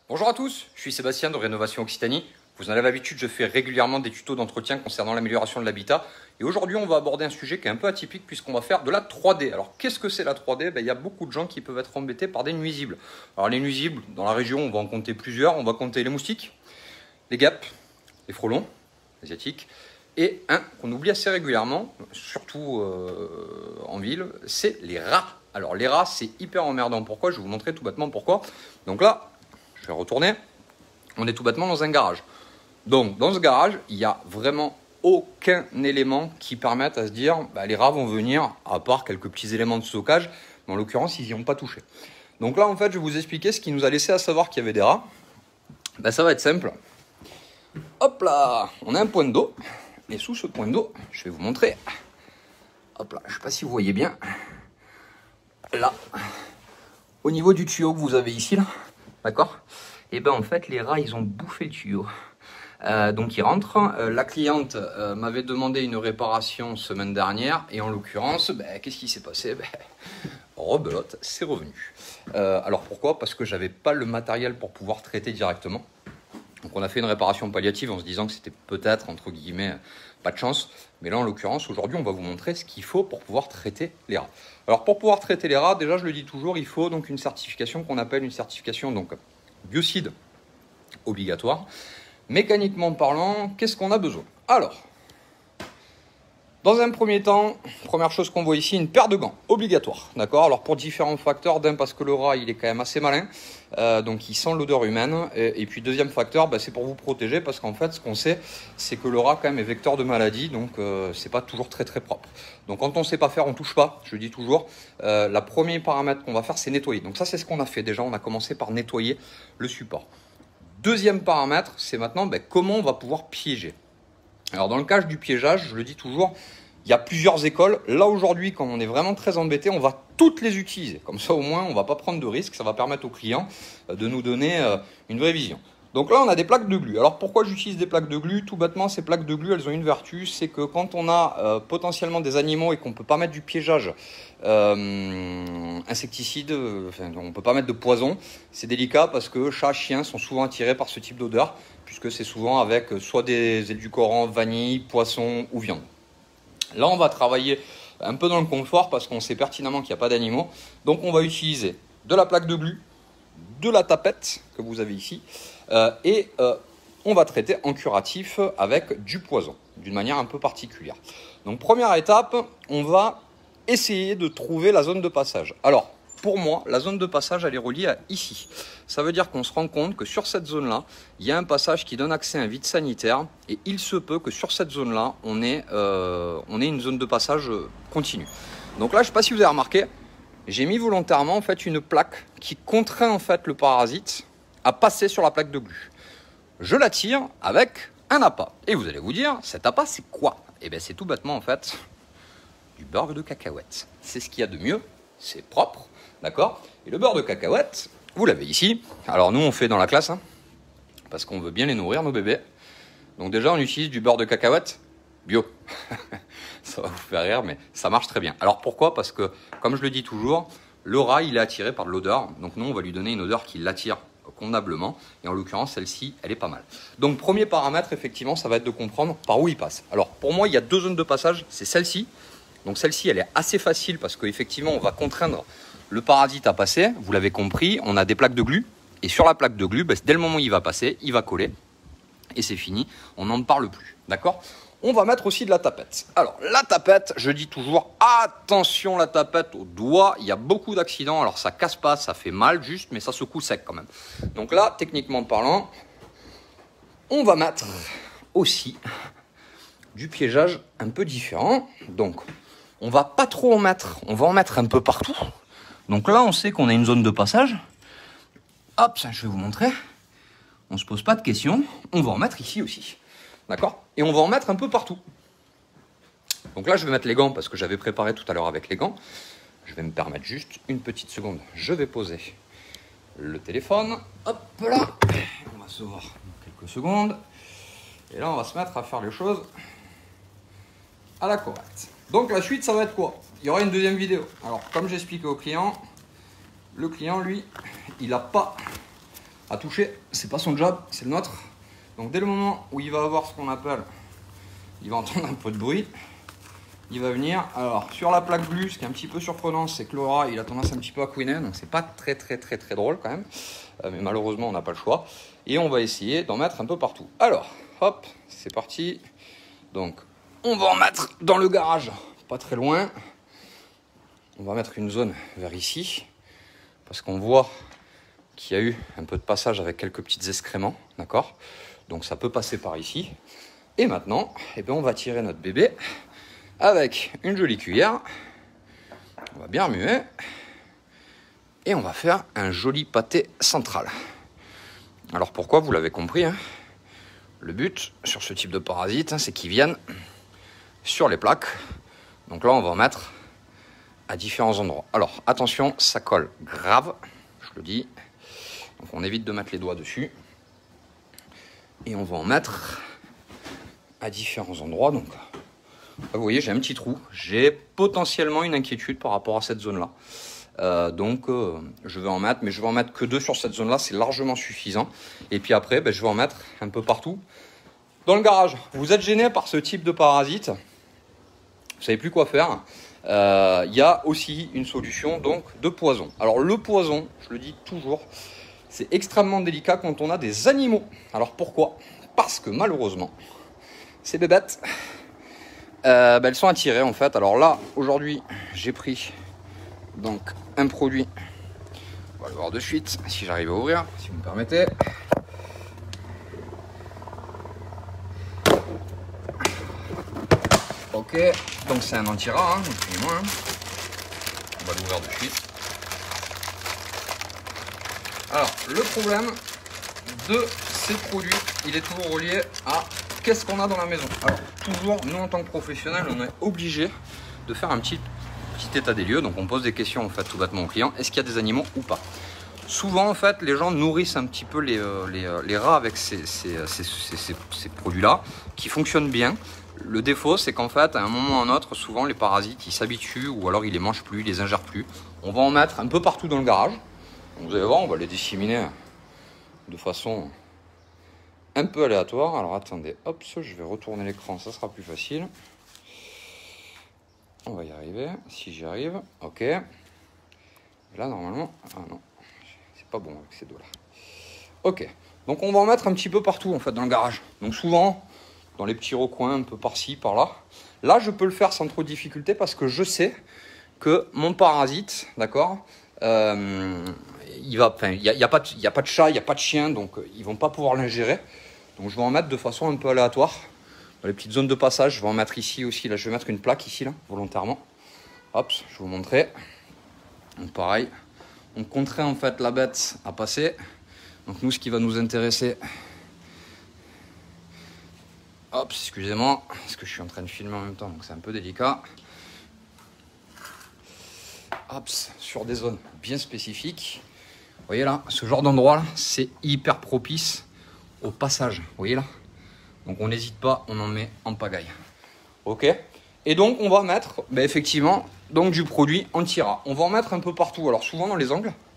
Bonjour à tous, je suis Sébastien de Rénovation Occitanie. Vous en avez l'habitude, je fais régulièrement des tutos d'entretien concernant l'amélioration de l'habitat. Et aujourd'hui, on va aborder un sujet qui est un peu atypique puisqu'on va faire de la 3D. Alors, qu'est-ce que c'est la 3D? Il y a beaucoup de gens qui peuvent être embêtés par des nuisibles. Alors, les nuisibles, dans la région, on va en compter plusieurs. On va compter les moustiques, les guêpes, les frelons, asiatiques. Et un qu'on oublie assez régulièrement, surtout en ville, c'est les rats. Alors, les rats, c'est hyper emmerdant. Pourquoi? Je vais vous montrer tout bêtement pourquoi. Donc là, je vais retourner. On est tout bêtement dans un garage. Donc, dans ce garage, il n'y a vraiment aucun élément qui permette à se dire les rats vont venir, à part quelques petits éléments de stockage, mais en l'occurrence, ils n'y ont pas touché. Donc là, en fait, je vais vous expliquer ce qui nous a laissé à savoir qu'il y avait des rats. Ça va être simple. Hop là, on a un point d'eau. Et sous ce point d'eau, je vais vous montrer. Hop là, je ne sais pas si vous voyez bien. Là, au niveau du tuyau que vous avez ici, là, d'accord? Et en fait, les rats, ils ont bouffé le tuyau. Donc ils rentrent. La cliente m'avait demandé une réparation semaine dernière et en l'occurrence, qu'est-ce qui s'est passé? Rebelote, c'est revenu. Alors pourquoi? Parce que j'avais pas le matériel pour pouvoir traiter directement. Donc on a fait une réparation palliative en se disant que c'était peut-être, entre guillemets, pas de chance. Mais là, en l'occurrence, aujourd'hui, on va vous montrer ce qu'il faut pour pouvoir traiter les rats. Alors pour pouvoir traiter les rats, déjà, je le dis toujours, il faut donc une certification qu'on appelle une certification donc biocide obligatoire. Mécaniquement parlant, qu'est-ce qu'on a besoin? Alors, dans un premier temps, première chose qu'on voit ici, une paire de gants, obligatoire, d'accord? Alors pour différents facteurs, d'un parce que le rat, il est quand même assez malin, donc il sent l'odeur humaine, et puis deuxième facteur, c'est pour vous protéger, parce qu'en fait, ce qu'on sait, c'est que le rat quand même est vecteur de maladie, donc c'est pas toujours très très propre. Donc quand on sait pas faire, on touche pas, je dis toujours. Le premier paramètre qu'on va faire, c'est nettoyer. Donc ça, c'est ce qu'on a fait déjà, on a commencé par nettoyer le support. Deuxième paramètre, c'est maintenant comment on va pouvoir piéger. Alors dans le cas du piégeage, je le dis toujours, il y a plusieurs écoles. Là aujourd'hui, quand on est vraiment très embêté, on va toutes les utiliser. Comme ça au moins, on ne va pas prendre de risques, ça va permettre au client de nous donner une vraie vision. Donc là, on a des plaques de glu. Alors pourquoi j'utilise des plaques de glu? Tout bêtement, ces plaques de glu, elles ont une vertu, c'est que quand on a potentiellement des animaux et qu'on ne peut pas mettre du piégeage insecticide, on ne peut pas mettre de poison, c'est délicat parce que chats, chiens sont souvent attirés par ce type d'odeur, puisque c'est souvent avec soit des édulcorants, vanille, poisson ou viande. Là, on va travailler un peu dans le confort parce qu'on sait pertinemment qu'il n'y a pas d'animaux. Donc on va utiliser de la plaque de glu, de la tapette que vous avez ici, et on va traiter en curatif avec du poison, d'une manière un peu particulière. Donc première étape, on va essayer de trouver la zone de passage. Alors, pour moi, la zone de passage, elle est reliée à ici. Ça veut dire qu'on se rend compte que sur cette zone-là, il y a un passage qui donne accès à un vide sanitaire, et il se peut que sur cette zone-là, on ait une zone de passage continue. Donc là, je ne sais pas si vous avez remarqué, j'ai mis volontairement en fait une plaque qui contraint en fait le parasite à passer sur la plaque de glu. Je la tire avec un appât. Et vous allez vous dire, cet appât c'est quoi? C'est tout bêtement en fait du beurre de cacahuète. C'est ce qu'il y a de mieux, c'est propre, d'accord? Et le beurre de cacahuète, vous l'avez ici. Alors nous on fait dans la classe, parce qu'on veut bien les nourrir nos bébés. Donc déjà on utilise du beurre de cacahuète bio. Ça va vous faire rire, mais ça marche très bien. Alors pourquoi? Parce que, comme je le dis toujours, le rat, il est attiré par de l'odeur. Donc nous, on va lui donner une odeur qui l'attire convenablement. Et en l'occurrence, celle-ci, elle est pas mal. Donc premier paramètre, effectivement, ça va être de comprendre par où il passe. Alors pour moi, il y a deux zones de passage. C'est celle-ci. Donc celle-ci, elle est assez facile parce qu'effectivement, on va contraindre le parasite à passer. Vous l'avez compris, on a des plaques de glu. Et sur la plaque de glu, dès le moment où il va passer, il va coller. Et c'est fini, on n'en parle plus. D'accord? On va mettre aussi de la tapette. Alors, la tapette, je dis toujours, attention la tapette au doigt. Il y a beaucoup d'accidents. Alors, ça casse pas, ça fait mal juste, mais ça secoue sec quand même. Donc là, techniquement parlant, on va mettre aussi du piégeage un peu différent. Donc, on va pas trop en mettre. On va en mettre un peu partout. Donc là, on sait qu'on a une zone de passage. Hop, ça, je vais vous montrer. On ne se pose pas de questions. On va en mettre ici aussi. D'accord? Et on va en mettre un peu partout. Donc là, je vais mettre les gants parce que j'avais préparé tout à l'heure avec les gants. Je vais me permettre juste une petite seconde. Je vais poser le téléphone. Hop là. On va se voir dans quelques secondes. Et là, on va se mettre à faire les choses à la correcte. Donc la suite, ça va être quoi? Il y aura une deuxième vidéo. Alors, comme j'expliquais au client, le client, lui, il n'a pas à toucher. C'est pas son job, c'est le nôtre. Donc dès le moment où il va avoir ce qu'on appelle, il va entendre un peu de bruit, il va venir. Alors sur la plaque bleue, ce qui est un petit peu surprenant, c'est que Laura, il a tendance un petit peu à couiner, donc c'est pas très drôle quand même. Mais malheureusement, on n'a pas le choix. Et on va essayer d'en mettre un peu partout. Alors, hop, c'est parti. Donc, on va en mettre dans le garage, pas très loin. On va mettre une zone vers ici, parce qu'on voit qu'il y a eu un peu de passage avec quelques petits excréments, d'accord? Donc ça peut passer par ici. Et maintenant, eh bien, on va tirer notre bébé avec une jolie cuillère. On va bien remuer. Et on va faire un joli pâté central. Alors pourquoi? Vous l'avez compris, hein, le but sur ce type de parasite, hein, c'est qu'ils viennent sur les plaques. Donc là, on va en mettre à différents endroits. Alors attention, ça colle grave, je le dis. Donc on évite de mettre les doigts dessus. Et on va en mettre à différents endroits. Donc là, vous voyez, j'ai un petit trou. J'ai potentiellement une inquiétude par rapport à cette zone-là. Je vais en mettre, mais je vais en mettre que 2 sur cette zone-là, c'est largement suffisant. Et puis après, je vais en mettre un peu partout. Dans le garage, vous êtes gêné par ce type de parasite, vous savez plus quoi faire. Il y a aussi une solution donc de poison. Alors le poison, je le dis toujours, c'est extrêmement délicat quand on a des animaux. Alors pourquoi? Parce que malheureusement, ces bébêtes, elles sont attirées en fait. Alors là, aujourd'hui, j'ai pris donc un produit. On va le voir de suite, si j'arrive à ouvrir, si vous me permettez. Ok, donc c'est un anti-rat, hein, excusez-moi. On va l'ouvrir de suite. Alors, le problème de ces produits, il est toujours relié à qu'est-ce qu'on a dans la maison. Alors, toujours, nous en tant que professionnels, on est obligé de faire un petit état des lieux. Donc, on pose des questions en fait tout bêtement aux clients. Est-ce qu'il y a des animaux ou pas? Souvent, en fait, les gens nourrissent un petit peu les rats avec ces produits-là qui fonctionnent bien. Le défaut, c'est qu'en fait, à un moment ou à un autre, souvent les parasites, ils s'habituent ou alors ils les mangent plus, ils les ingèrent plus. On va en mettre un peu partout dans le garage. Vous allez voir, on va les disséminer de façon un peu aléatoire. Alors attendez, hop, je vais retourner l'écran, ça sera plus facile. On va y arriver, si j'y arrive. Ok. Et là, normalement, ah non, c'est pas bon avec ces dos-là. Ok, donc on va en mettre un petit peu partout en fait dans le garage. Donc souvent, dans les petits recoins, un peu par-ci, par-là. Là, je peux le faire sans trop de difficulté parce que je sais que mon parasite, d'accord, il n'y a pas de chat, il n'y a pas de chien, donc ils ne vont pas pouvoir l'ingérer. Donc je vais en mettre de façon un peu aléatoire. Dans les petites zones de passage, je vais en mettre ici aussi. Là, je vais mettre une plaque ici, là, volontairement. Hop, je vais vous montrer. Donc pareil, on compterait en fait la bête à passer. Donc nous, ce qui va nous intéresser... Hop, excusez-moi, parce que je suis en train de filmer en même temps, donc c'est un peu délicat. Hop, sur des zones bien spécifiques. Vous voyez là, ce genre d'endroit, c'est hyper propice au passage. Vous voyez là? Donc on n'hésite pas, on en met en pagaille. Ok. Et donc on va mettre, effectivement, donc du produit anti-rat. On va en mettre un peu partout. Alors souvent dans les angles,